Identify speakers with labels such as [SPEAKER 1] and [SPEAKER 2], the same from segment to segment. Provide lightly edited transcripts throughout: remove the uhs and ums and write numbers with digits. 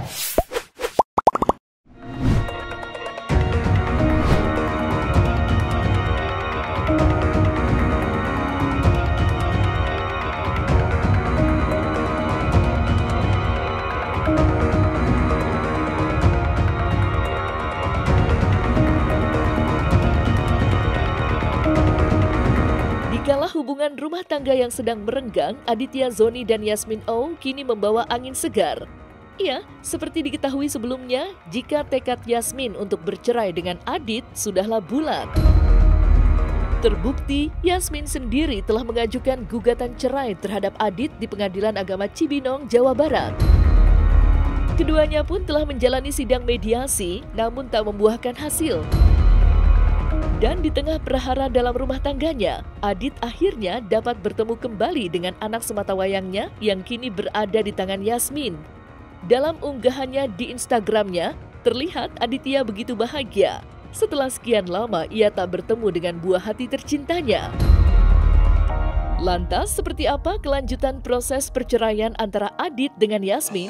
[SPEAKER 1] Dikala hubungan rumah tangga yang sedang merenggang, Aditya Zoni dan Yasmin Oh kini membawa angin segar. Ya, seperti diketahui sebelumnya, jika tekad Yasmin untuk bercerai dengan Adit sudahlah bulat. Terbukti, Yasmin sendiri telah mengajukan gugatan cerai terhadap Adit di Pengadilan Agama Cibinong, Jawa Barat. Keduanya pun telah menjalani sidang mediasi, namun tak membuahkan hasil. Dan di tengah prahara dalam rumah tangganya, Adit akhirnya dapat bertemu kembali dengan anak sematawayangnya yang kini berada di tangan Yasmin. Dalam unggahannya di Instagramnya, terlihat Aditya begitu bahagia. Setelah sekian lama ia tak bertemu dengan buah hati tercintanya. Lantas, seperti apa kelanjutan proses perceraian antara Adit dengan Yasmin?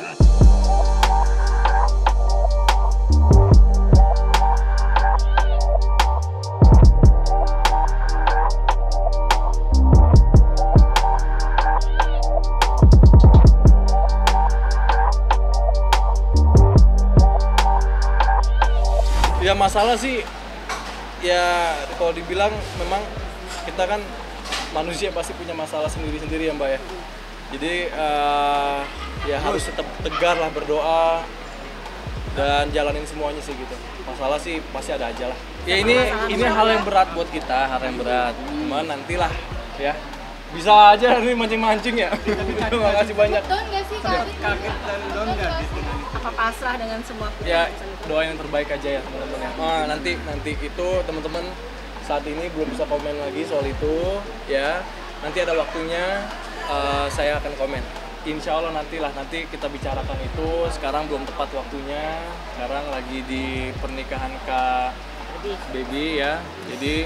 [SPEAKER 2] Ya masalah sih, ya kalau dibilang memang kita kan manusia pasti punya masalah sendiri-sendiri ya Mbak ya. Jadi ya harus tetap tegar lah, berdoa dan jalanin semuanya sih gitu. Masalah sih pasti ada aja lah. Ya ini hal yang berat buat kita, hal yang berat. Cuman nantilah ya. Bisa aja nih mancing-mancing ya. Terima kasih banyak.
[SPEAKER 3] Down nggak sih Kak?
[SPEAKER 4] Kaget dan down nggak gitu?
[SPEAKER 3] Apa pasrah dengan semua
[SPEAKER 2] Ya
[SPEAKER 3] keputusan itu?
[SPEAKER 2] doain yang terbaik aja ya teman-teman ya. Nah, nanti itu teman-teman saat ini belum bisa komen lagi soal itu ya. Nanti ada waktunya saya akan komen. Insya Allah nanti kita bicarakan itu. Sekarang belum tepat waktunya. Sekarang lagi di pernikahan Kak Baby ya. Jadi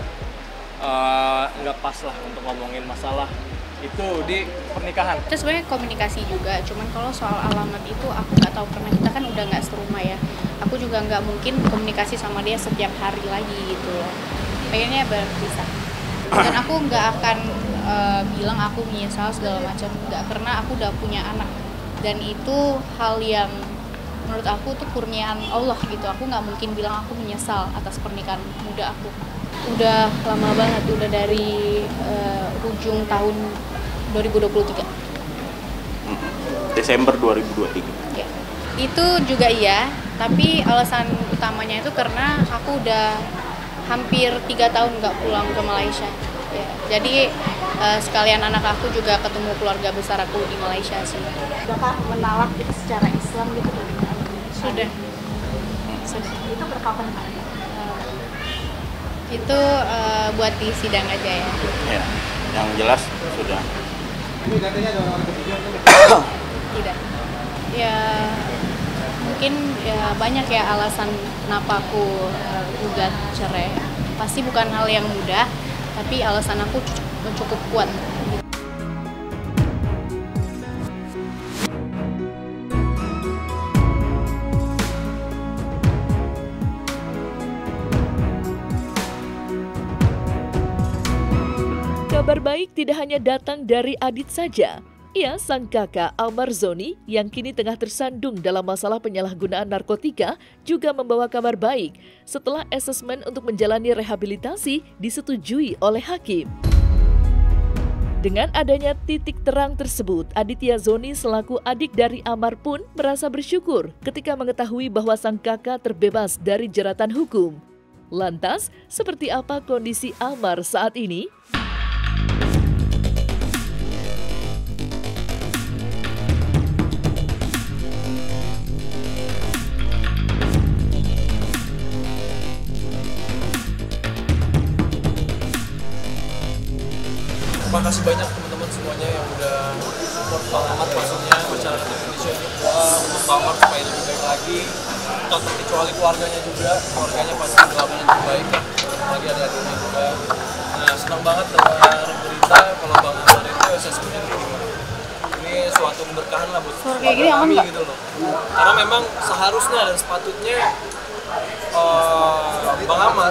[SPEAKER 2] nggak pas lah untuk ngomongin masalah itu di pernikahan.
[SPEAKER 3] Itu sebenarnya komunikasi juga, cuman kalau soal alamat itu aku nggak tahu, karena kita kan udah nggak serumah ya. Aku juga nggak mungkin komunikasi sama dia setiap hari lagi gitu loh. Pengennya berpisah. Dan aku nggak akan bilang aku menyesal segala macam, nggak, karena aku udah punya anak. Dan itu hal yang menurut aku tuh kurniaan Allah gitu. Aku nggak mungkin bilang aku menyesal atas pernikahan muda aku. Udah lama banget, udah dari ujung tahun 2023.
[SPEAKER 4] Desember 2023.
[SPEAKER 3] Ya. Itu juga iya, tapi alasan utamanya itu karena aku udah hampir 3 tahun nggak pulang ke Malaysia. Ya. Jadi sekalian anak aku juga ketemu keluarga besar aku di Malaysia sih.
[SPEAKER 5] Sudahkah menalak itu secara Islam gitu?
[SPEAKER 3] Sudah.
[SPEAKER 5] Itu berkapan Pak?
[SPEAKER 3] Itu buat di sidang aja ya.
[SPEAKER 4] Ya, yang jelas sudah.
[SPEAKER 3] Tidak. Ya mungkin ya banyak ya alasan kenapa aku gugat cerai. Pasti bukan hal yang mudah, tapi alasan aku cukup kuat.
[SPEAKER 1] Kabar baik tidak hanya datang dari Adit saja. Ia, sang kakak Almar Zoni, yang kini tengah tersandung dalam masalah penyalahgunaan narkotika, juga membawa kabar baik setelah asesmen untuk menjalani rehabilitasi disetujui oleh hakim. Dengan adanya titik terang tersebut, Aditya Zoni selaku adik dari Almar pun merasa bersyukur ketika mengetahui bahwa sang kakak terbebas dari jeratan hukum. Lantas, seperti apa kondisi Almar saat ini?
[SPEAKER 2] Terima kasih banyak teman-teman semuanya yang udah support Bang Ahmad, maksudnya masyarakat Indonesia doa untuk Bang Ahmad supaya lebih baik lagi. Tak terkecuali keluarganya juga, keluarganya pasti doanya yang terbaik kan, apalagi ada adiknya juga. Nah senang banget dengar berita kalau Bang Ahmad itu asesmennya diterima. Ini ini suatu keberkahan lah buat
[SPEAKER 3] Suara kayak gini aman
[SPEAKER 2] kami
[SPEAKER 3] nggak?
[SPEAKER 2] gitu loh. Karena memang seharusnya dan sepatutnya Bang Amar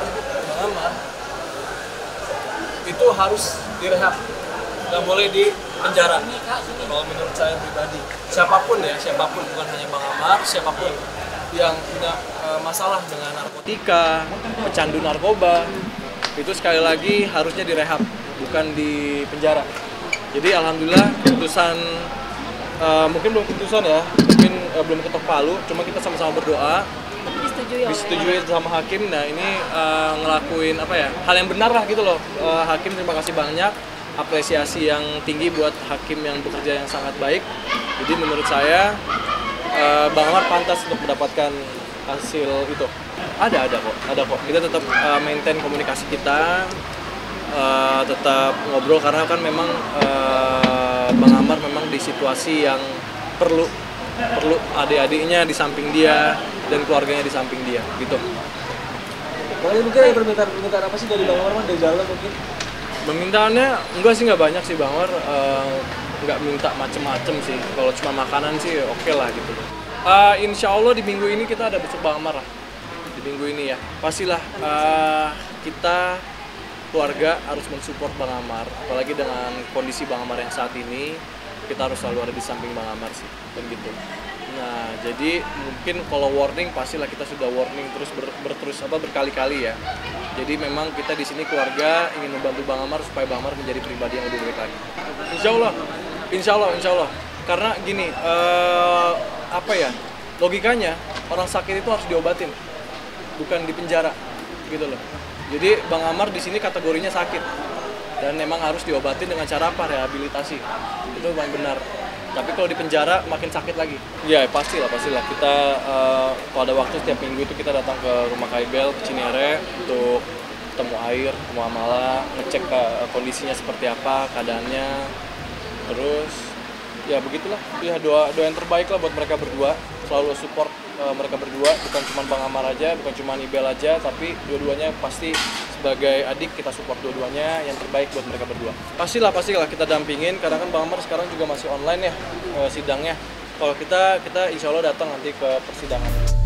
[SPEAKER 2] itu harus direhab, nggak boleh di penjara. Kalau menurut saya pribadi, siapapun bukan hanya Bang Amar, siapapun yang punya masalah dengan narkotika, pecandu narkoba, itu sekali lagi harusnya direhab, bukan di penjara. Jadi alhamdulillah keputusan mungkin belum keputusan ya, mungkin belum ketok palu, cuma kita sama-sama berdoa disetujui sama hakim. Nah ini ngelakuin hal yang benar lah gitu loh. Hakim terima kasih banyak, apresiasi yang tinggi buat hakim yang bekerja yang sangat baik. Jadi menurut saya Bang Amar pantas untuk mendapatkan hasil itu. Ada kok. Kita tetap maintain komunikasi kita, tetap ngobrol karena kan memang Bang Amar memang di situasi yang perlu adik-adiknya di samping dia dan keluarganya di samping dia gitu.
[SPEAKER 6] Mungkin ada permintaan apa sih dari Bang Amar dari dalam mungkin?
[SPEAKER 2] Permintaannya nggak banyak sih Bang Amar, nggak minta macem-macem sih. Kalau cuma makanan sih oke lah gitu. Insya Allah di minggu ini kita ada besok Bang Amar lah. Di minggu ini ya pastilah kita keluarga harus mensupport Bang Amar, apalagi dengan kondisi Bang Amar yang saat ini, kita harus selalu ada di samping Bang Amar sih, kan gitu. Nah, jadi mungkin kalau warning pastilah kita sudah warning terus berkali-kali ya. Jadi memang kita di sini keluarga ingin membantu Bang Amar supaya Bang Amar menjadi pribadi yang lebih baik lagi. Insya Allah. Karena gini, logikanya orang sakit itu harus diobatin, bukan di penjara, gitu loh. Jadi Bang Amar di sini kategorinya sakit dan memang harus diobatin dengan cara rehabilitasi. Itu paling benar. Tapi kalau di penjara makin sakit lagi. Ya pastilah. Kita kalau ada waktu setiap minggu itu kita datang ke rumah KIBL, ke Cinere untuk ketemu Air, ketemu Amala, ngecek kondisinya seperti apa, keadaannya. Terus ya begitulah. Ya doa yang terbaik lah buat mereka berdua. Selalu support mereka berdua, bukan cuma Bang Amar aja, bukan cuma Ibel aja, tapi dua-duanya pasti sebagai adik kita support dua-duanya yang terbaik buat mereka berdua. Pastilah kita dampingin, karena kan Bang Amar sekarang juga masih online ya sidangnya. Kalau kita insya Allah datang nanti ke persidangan.